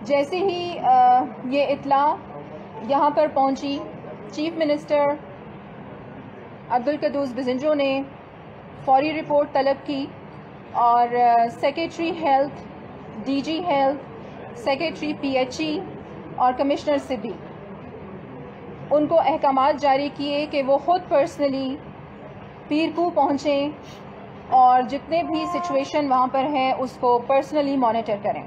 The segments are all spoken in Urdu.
جیسے ہی یہ اطلاع یہاں پر پہنچی، چیف منسٹر عبدالقدوس بزنجو نے فوری رپورٹ طلب کی اور secretary health, D G health, secretary P H E اور کمشنر سبی ان کو احکامات جاری کیے کہ وہ خود پرسنلی پیرکو پہنچیں اور جتنے بھی سچویشن وہاں پر ہے اس کو پرسنلی مانیٹر کریں۔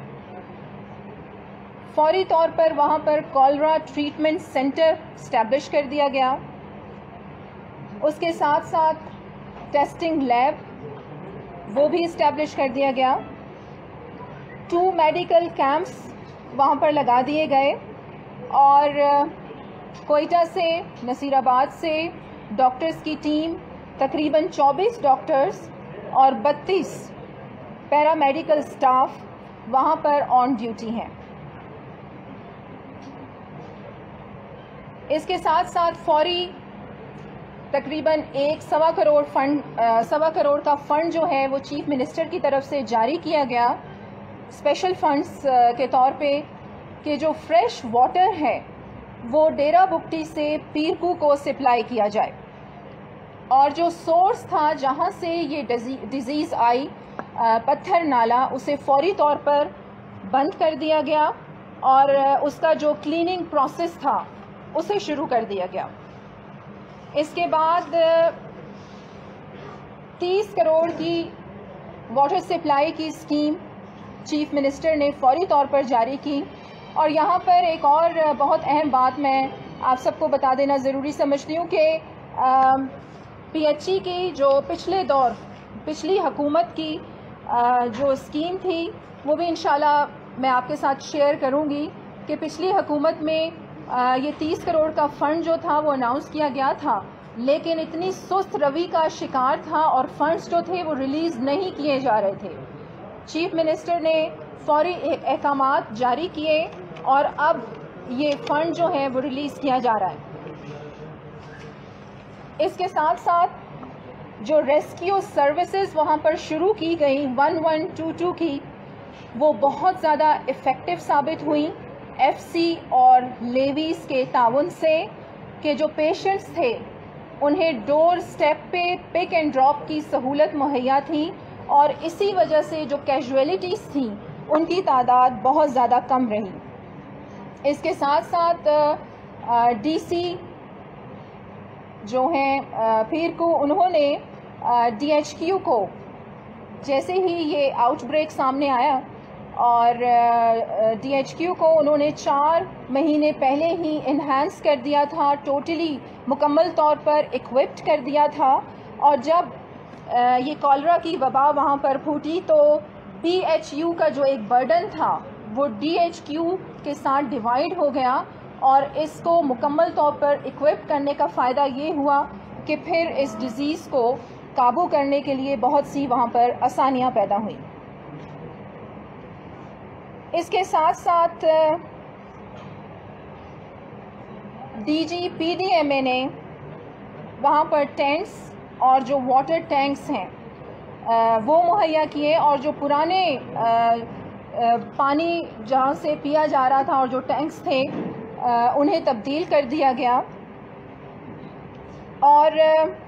فوری طور پر وہاں پر کالرا ٹریٹمنٹ سینٹر اسٹیبلش کر دیا گیا، اس کے ساتھ ساتھ ٹیسٹنگ لیب وہ بھی اسٹیبلش کر دیا گیا۔ 2 میڈیکل کیمپس وہاں پر لگا دیے گئے اور کوئٹہ سے، نصیر آباد سے ڈاکٹرز کی ٹیم، تقریباً 24 ڈاکٹرز اور 32 پیرا میڈیکل سٹاف وہاں پر آن ڈیوٹی ہیں۔ اس کے ساتھ ساتھ فوری تقریباً 1.25 کروڑ کا فنڈ جو ہے وہ چیف منسٹر کی طرف سے جاری کیا گیا اسپیشل فنڈز کے طور پہ کہ جو فریش واٹر ہے وہ ڈیرہ بگٹی سے پیرکو کو سپلائی کیا جائے، اور جو سورس تھا جہاں سے یہ ڈیزیز آئی پتھر نالا، اسے فوری طور پر بند کر دیا گیا اور اس کا جو کلیننگ پروسیس تھا اسے شروع کر دیا گیا۔ اس کے بعد 30 کروڑ کی واٹر سپلائی کی اسکیم چیف منسٹر نے فوری طور پر جاری کی، اور یہاں پر ایک اور بہت اہم بات میں آپ سب کو بتا دینا ضروری سمجھتی ہوں کہ پی ایچ ای کی جو پچھلی حکومت کی جو اسکیم تھی وہ بھی انشاءاللہ میں آپ کے ساتھ شیئر کروں گی کہ پچھلی حکومت میں یہ 30 کروڑ کا فنڈ جو تھا وہ اناؤنس کیا گیا تھا، لیکن اتنی سست روی کا شکار تھا اور فنڈز جو تھے وہ ریلیز نہیں کیے جا رہے تھے۔ چیف منسٹر نے فوری احکامات جاری کیے اور اب یہ فنڈ جو ہے وہ ریلیز کیا جا رہا ہے۔ اس کے ساتھ ساتھ جو ریسکیو سروسز وہاں پر شروع کی گئی 1122 کی، وہ بہت زیادہ افیکٹو ثابت ہوئیں ایف سی اور لیویز کے تعاون سے، کہ جو پیشنٹس تھے انہیں ڈور سٹیپ پہ پک اینڈ ڈراپ کی سہولت مہیا تھی، اور اسی وجہ سے جو کیجویلٹیز تھیں ان کی تعداد بہت زیادہ کم رہی۔ اس کے ساتھ ساتھ ڈی سی جو ہیں پیرکو، انہوں نے ڈی ایچ کیو کو جیسے ہی یہ آؤٹ بریک سامنے آیا اور ڈی ایچ کیو کو انہوں نے 4 مہینے پہلے ہی انہینس کر دیا تھا، ٹوٹلی مکمل طور پر اکوپڈ کر دیا تھا، اور جب یہ کالرا کی وبا وہاں پر پھوٹی تو پی ایچ یو کا جو ایک برڈن تھا وہ ڈی ایچ کیو کے ساتھ ڈیوائیڈ ہو گیا، اور اس کو مکمل طور پر اکوپ کرنے کا فائدہ یہ ہوا کہ پھر اس ڈیزیز کو قابو کرنے کے لیے بہت سی وہاں پر آسانیاں پیدا ہوئیں۔ اس کے ساتھ ساتھ D G P D M A نے وہاں پر ٹینکس اور جو واٹر ٹینکس ہیں وہ مہیا کیے، اور جو پرانے پانی جہاں سے پیا جا رہا تھا اور جو ٹینکس تھے انہیں تبدیل کر دیا گیا، اور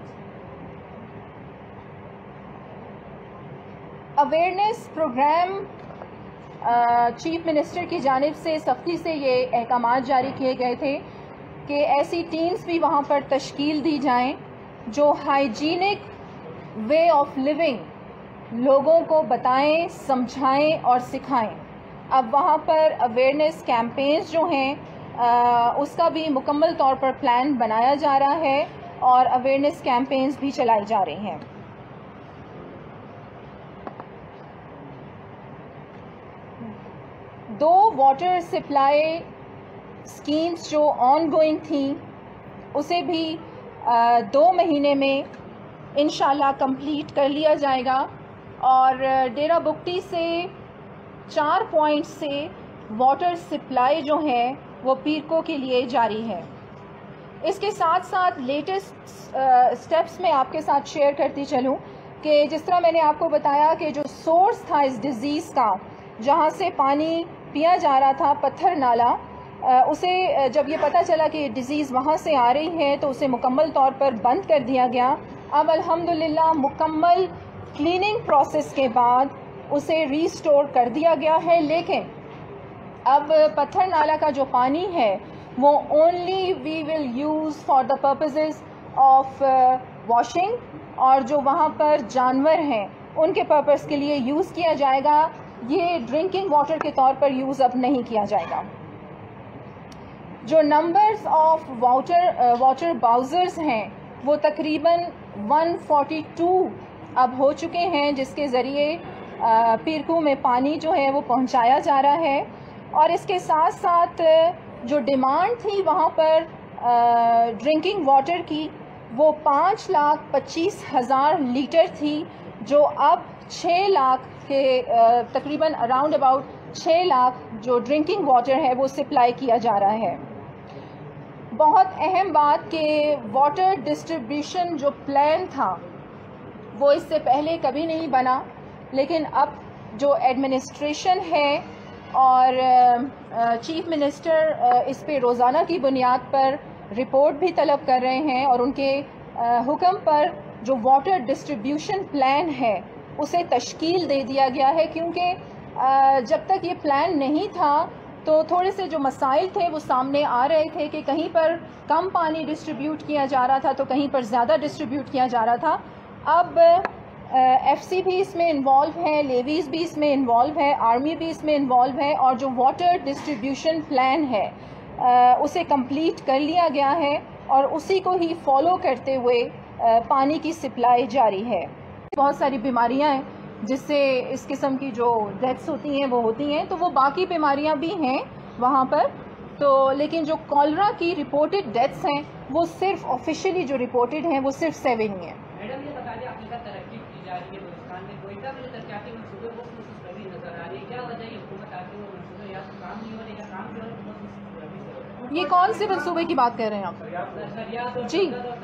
اویئرنیس پروگرام چیف منسٹر کی جانب سے سختی سے یہ احکامات جاری کیے گئے تھے کہ ایسی ٹیمز بھی وہاں پر تشکیل دی جائیں جو ہائیجینک وے آف لیونگ لوگوں کو بتائیں، سمجھائیں اور سکھائیں۔ اب وہاں پر اویئرنیس کیمپینز جو ہیں اس کا بھی مکمل طور پر پلان بنایا جا رہا ہے اور اویئرنیس کیمپینز بھی چلائی جا رہی ہیں۔ دو واٹر سپلائی اسکیمز جو آن گوئنگ تھیں اسے بھی 2 مہینے میں انشاءاللہ کمپلیٹ کر لیا جائے گا، اور ڈیرہ بگٹی سے 4 پوائنٹ سے واٹر سپلائی جو ہے وہ پیرکو کے لیے جاری ہے۔ اس کے ساتھ ساتھ لیٹسٹ اسٹیپس میں آپ کے ساتھ شیئر کرتی چلوں کہ جس طرح میں نے آپ کو بتایا کہ جو سورس تھا اس ڈیزیز کا، جہاں سے پانی پیا جا رہا تھا پتھر نالہ، اسے جب یہ پتہ چلا کہ ڈیزیز وہاں سے آ رہی ہے تو اسے مکمل طور پر بند کر دیا گیا۔ اب الحمدللہ مکمل کلیننگ پروسیس کے بعد اسے ریسٹور کر دیا گیا ہے، لیکن اب پتھر نالہ کا جو پانی ہے وہ only we will use for the purposes of washing, اور جو وہاں پر جانور ہیں ان کے پرپز کے لیے یوز کیا جائے گا، یہ ڈرنکنگ واٹر کے طور پر یوز اب نہیں کیا جائے گا۔ جو نمبرز آف واٹر باؤزرز ہیں وہ تقریباً 142 اب ہو چکے ہیں، جس کے ذریعے پیرکو میں پانی جو ہے وہ پہنچایا جا رہا ہے، اور اس کے ساتھ ساتھ جو ڈیمانڈ تھی وہاں پر ڈرنکنگ واٹر کی وہ 5,25,000 لیٹر تھی، جو اب 6 لاکھ کے تقریباً اراؤنڈ اباؤٹ 6 لاکھ جو ڈرنکنگ واٹر ہے وہ سپلائی کیا جا رہا ہے۔ بہت اہم بات کہ واٹر ڈسٹریبیوشن جو پلان تھا وہ اس سے پہلے کبھی نہیں بنا، لیکن اب جو ایڈمنسٹریشن ہے اور چیف منسٹر اس پہ روزانہ کی بنیاد پر رپورٹ بھی طلب کر رہے ہیں، اور ان کے حکم پر جو واٹر ڈسٹریبیوشن پلان ہے اسے تشکیل دے دیا گیا ہے، کیونکہ جب تک یہ پلان نہیں تھا تو تھوڑے سے جو مسائل تھے وہ سامنے آ رہے تھے کہ کہیں پر کم پانی ڈسٹریبیوٹ کیا جا رہا تھا تو کہیں پر زیادہ ڈسٹریبیوٹ کیا جا رہا تھا۔ اب ایف سی بھی اس میں انوالو ہے، لیویز بھی اس میں انوالو ہے، آرمی بھی اس میں انوالو ہے، اور جو واٹر ڈسٹریبیوشن پلان ہے اسے کمپلیٹ کر لیا گیا ہے، اور اسی کو ہی فالو کرتے ہوئے پانی کی سپلائی جاری ہے۔ بہت ساری بیماریاں ہیں جس سے اس قسم کی جو ڈیتھس ہوتی ہیں وہ ہوتی ہیں، تو وہ باقی بیماریاں بھی ہیں وہاں پر، تو لیکن جو کالرا کی رپورٹڈ ڈیتھس ہیں وہ صرف آفیشلی جو رپورٹڈ ہیں وہ صرف 7 ہی ہیں۔ میڈم یہ بتا دیں حقیقت ترقی کی جا رہی ہے بلوچستان میں، کوئٹہ میں ترقیاتی منصوبے کو خصوص کمی نظر آ رہی ہے، کیا وجہ ہے حکومت آتی ہے وہ منصوبے یا کام نہیں ہو رہے یا کام جو ہے؟ یہ کون سے منصوبے کی بات کر رہے ہیں آپ؟ جی،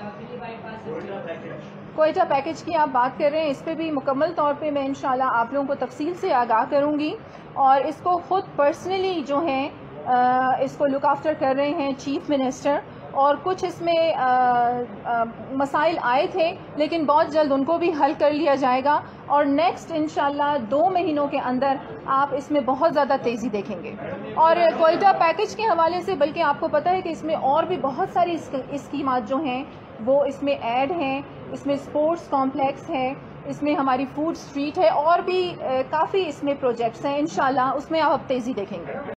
کوئٹہ پیکج کی آپ بات کر رہے ہیں، اس پہ بھی مکمل طور پہ میں انشاءاللہ آپ لوگوں کو تفصیل سے آگاہ کروں گی، اور اس کو خود پرسنلی جو ہیں اس کو لک آفٹر کر رہے ہیں چیف منسٹر، اور کچھ اس میں مسائل آئے تھے لیکن بہت جلد ان کو بھی حل کر لیا جائے گا، اور نیکسٹ انشاءاللہ 2 مہینوں کے اندر آپ اس میں بہت زیادہ تیزی دیکھیں گے۔ اور کوئٹہ پیکج کے حوالے سے بلکہ آپ کو پتہ ہے کہ اس میں اور بھی بہت ساری اسکیمات جو ہیں وہ اس میں ایڈ ہیں، اس میں اسپورٹس کمپلیکس ہے، اس میں ہماری فوڈ اسٹریٹ ہے، اور بھی کافی اس میں پروجیکٹس ہیں، انشاءاللہ اس میں آپ تیزی دیکھیں گے۔